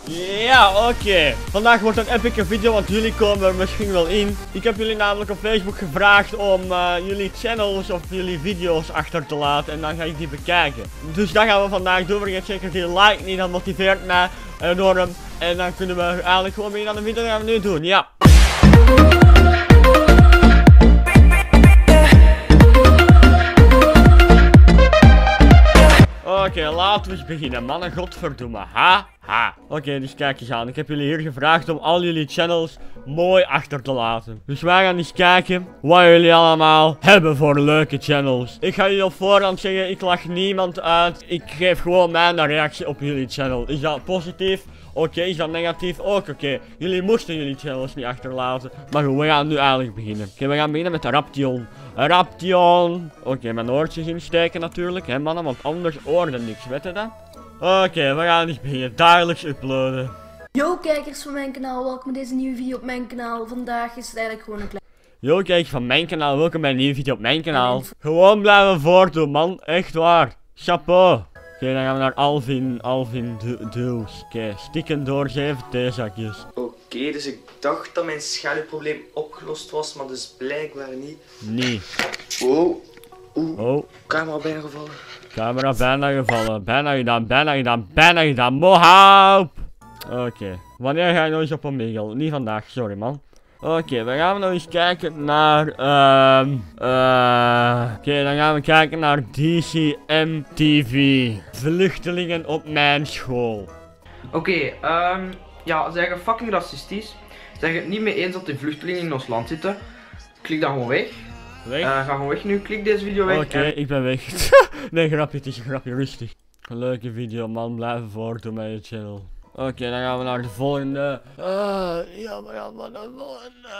Ja, oké. Vandaag wordt een epic video, want jullie komen er misschien wel in. Ik heb jullie namelijk op Facebook gevraagd om jullie channels of jullie video's achter te laten. En dan ga ik die bekijken. Dus dat gaan we vandaag doen. Vergeet zeker die like niet, dat motiveert mij enorm. En dan kunnen we eigenlijk gewoon beginnen aan de video. Dat gaan we nu doen, ja. Oké, laten we eens beginnen, mannen, godverdomme. Ha. Oké, dus kijk eens aan. Ik heb jullie hier gevraagd om al jullie channels mooi achter te laten. Dus wij gaan eens kijken wat jullie allemaal hebben voor leuke channels. Ik ga jullie op voorhand zeggen, ik lach niemand uit. Ik geef gewoon mijn reactie op jullie channel. Is dat positief? Oké, is dat negatief? Ook oké. Jullie moesten jullie channels niet achterlaten. Maar goed, we gaan nu eigenlijk beginnen. Oké, we gaan beginnen met Raption. Raption. Oké, mijn oortjes insteken natuurlijk, hè mannen, want anders hoorde niks, weet je dat? Oké, we gaan eens beginnen. Dagelijks uploaden. Yo kijkers van mijn kanaal, welkom bij deze nieuwe video op mijn kanaal. Vandaag is het eigenlijk gewoon een klein... Yo kijkers van mijn kanaal, welkom bij een nieuwe video op mijn kanaal. Gewoon blijven voortdoen man, echt waar. Chapeau. Oké, dan gaan we naar Alvin Doos. Oké, stikken door 7 theezakjes. Oké, dus ik dacht dat mijn schaduwprobleem opgelost was, maar dus blijkbaar niet. Nee. Wow. Oh. Camera bijna gevallen. Camera bijna gevallen. Bijna gedaan. Mohaup! Oké. Wanneer ga je nog eens op Omegle? Niet vandaag, sorry man. Oké, dan gaan we nog eens kijken naar... Oké, dan gaan we kijken naar DCMTV. Vluchtelingen op mijn school. Oké, ja, ze zeggen fucking racistisch. Ze zeggen het niet mee eens dat die vluchtelingen in ons land zitten. Klik dan gewoon weg. Ga gewoon weg nu, klik deze video weg. Oké, ik ben weg. Nee, grapje, het is een grapje, rustig. Een leuke video man, blijven voortdoen met je channel. Oké, dan gaan we naar de volgende. Ja, maar de volgende.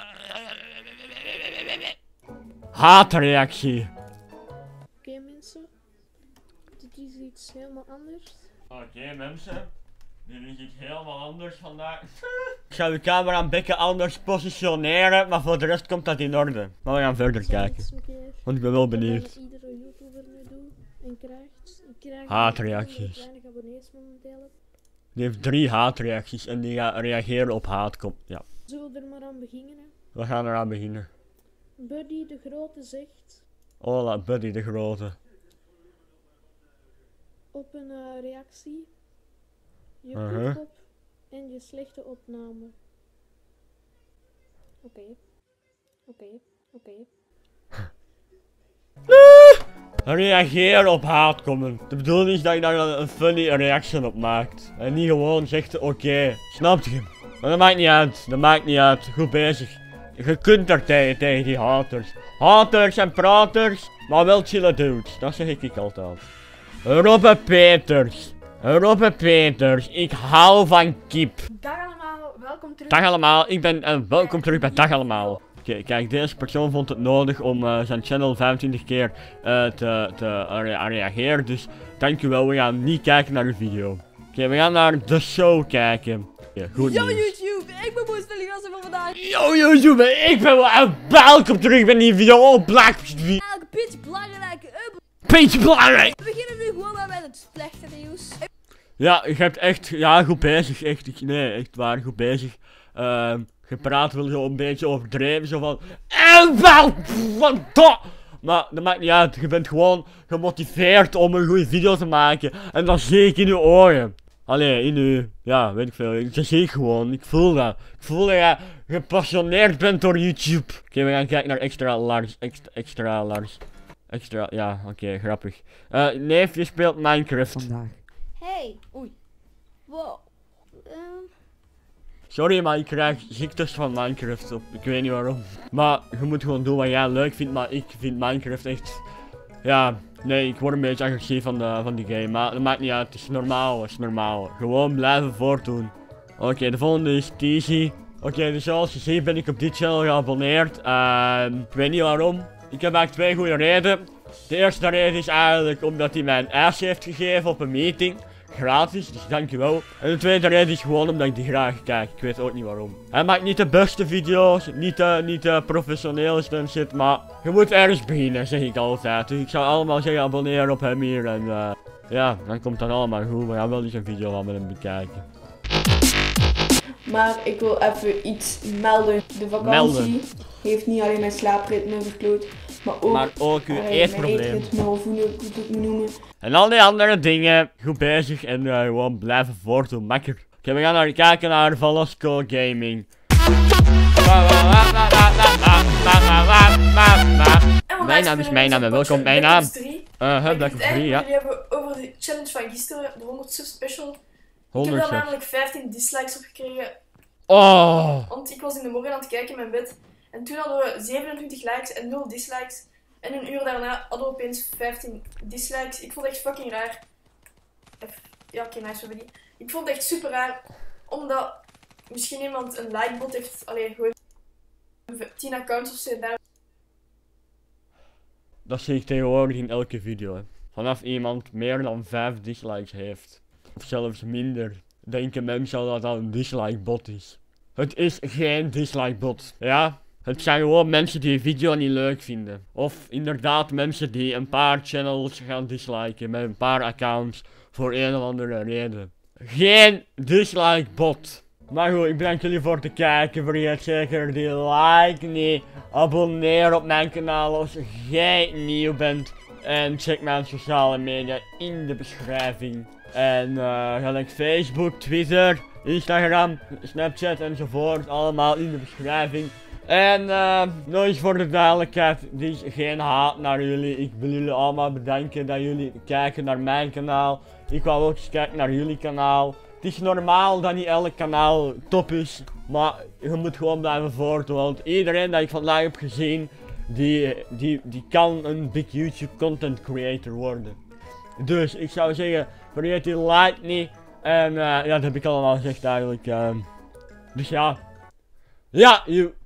Haatreactie. Oké mensen, dit is iets helemaal anders. Oké mensen, dit is iets helemaal anders vandaag. Ik ga uw camera een beetje anders positioneren, maar voor de rest komt dat in orde. Maar we gaan verder kijken, want ik ben wel benieuwd. Wat iedere YouTuber nu doet en krijgt Haatreacties. weinig abonnees momenteel. Die heeft 3 haatreacties en die gaat reageren op haat. Ja. Zullen we er maar aan beginnen? Hè? We gaan eraan beginnen. Buddy de Grote zegt Hola, Buddy de Grote. op een reactie je kop en je slechte opname. Oké. Reageer op haatcomment. De bedoeling is dat je daar een funny reaction op maakt. En niet gewoon zegt oké. Snap je? Maar dat maakt niet uit. Goed bezig. Je kunt er tegen die haters. Haters en praters, maar wel chille dudes. Dat zeg ik altijd. Robbe Peters. Ik hou van kip. Dag allemaal, welkom terug. Dag allemaal, ik ben welkom terug bij Dag allemaal. Oké, kijk, deze persoon vond het nodig om zijn channel 25 keer te reageren. Dus dankjewel, we gaan niet kijken naar uw video. Oké, we gaan naar de show kijken. Ja, goed Yo nieuws. YouTube, ik ben Boos de Ligasse van vandaag. Yo YouTube, ik ben welkom terug bij die video. Oh, Black. Elke beetje belangrijke Beetje belangrijk. We beginnen nu gewoon maar met het slechte nieuws. Ja, je hebt echt, ja, goed bezig. Echt, nee, echt waar, goed bezig. Je praat wel zo een beetje overdreven, zo van... Maar dat maakt niet uit, je bent gewoon gemotiveerd om een goede video te maken. En dat zie ik in je ogen. Allee, in je... Ja, weet ik veel. Dat zie ik gewoon, ik voel dat. Ik voel dat je gepassioneerd bent door YouTube. Oké, we gaan kijken naar extra large. Ja, oké, grappig. Neef, je speelt Minecraft. Vandaag. Hey, oei. Wow. Sorry, maar ik krijg ziektes van Minecraft op. Ik weet niet waarom. Maar je moet gewoon doen wat jij leuk vindt. Maar ik vind Minecraft echt... Ja, nee, ik word een beetje agressief van die game. Maar dat maakt niet uit. Het is normaal. Gewoon blijven voortdoen. Oké, de volgende is Teasy. Oké, dus zoals je ziet ben ik op dit channel geabonneerd. Ik weet niet waarom. Ik heb eigenlijk 2 goede redenen. De eerste reden is eigenlijk omdat hij mij een ijsje heeft gegeven op een meeting. Gratis, dus dankjewel. En de tweede reden is gewoon omdat ik die graag kijk. Ik weet ook niet waarom. Hij maakt niet de beste video's, niet de professioneelste en shit, maar je moet ergens beginnen, zeg ik altijd. Dus ik zou allemaal zeggen abonneren op hem hier en ja, dan komt dat allemaal goed. We gaan wel eens een video van met hem bekijken. Maar ik wil even iets melden. De vakantie heeft niet alleen mijn slaapritme verkloot, maar ook uw mijn eetprobleem. eetritme, of hoe ik het moet noemen. En al die andere dingen. Goed bezig en gewoon blijven voortdoen. Makker. Oké, we gaan naar kijken naar Velasco Gaming. Mijn naam is mijn naam en welkom bij mijn naam. Black Ops 3, ja. Jullie hebben over de challenge van gisteren, de 100 sub special. 100 ik heb daar subs. namelijk 15 dislikes op gekregen, Oh. want ik was in de morgen aan het kijken in mijn bed. En toen hadden we 27 likes en 0 dislikes. En een uur daarna hadden we opeens 15 dislikes. Ik vond het echt fucking raar. Ja, oké, nice, we hebben die. Ik vond het echt super raar, omdat misschien iemand een likebot heeft, gewoon 10 accounts of zo daar. Dat zie ik tegenwoordig in elke video. Hè. Vanaf iemand meer dan 5 dislikes heeft. Of zelfs minder. Denken mensen al dat dat een dislike bot is. Het is geen dislike bot. Ja. Het zijn gewoon mensen die een video niet leuk vinden. Of inderdaad mensen die een paar channels gaan disliken met een paar accounts. Voor een of andere reden. Geen dislike bot. Maar goed, ik bedank jullie voor het kijken. Vergeet zeker die like niet. Abonneer op mijn kanaal als jij nieuw bent. En check mijn sociale media in de beschrijving. En gelijk Facebook, Twitter, Instagram, Snapchat enzovoort. Allemaal in de beschrijving. En nog eens voor de duidelijkheid, dit is geen haat naar jullie. Ik wil jullie allemaal bedanken dat jullie kijken naar mijn kanaal. Ik wou ook eens kijken naar jullie kanaal. Het is normaal dat niet elk kanaal top is, maar je moet gewoon blijven voortdoen. Want iedereen dat ik vandaag heb gezien, die kan een big YouTube content creator worden. Dus ik zou zeggen, vergeet die like niet. En ja, dat heb ik allemaal gezegd eigenlijk. Dus ja. Ja,